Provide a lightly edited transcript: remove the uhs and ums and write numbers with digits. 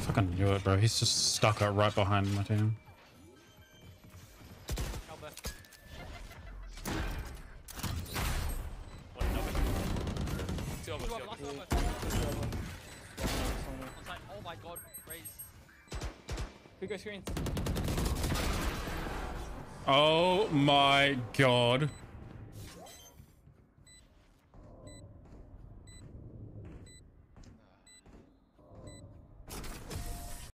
fucking knew it, bro. He's just stuck out right behind my team. Oh my god, raise. Big screen. Oh my god.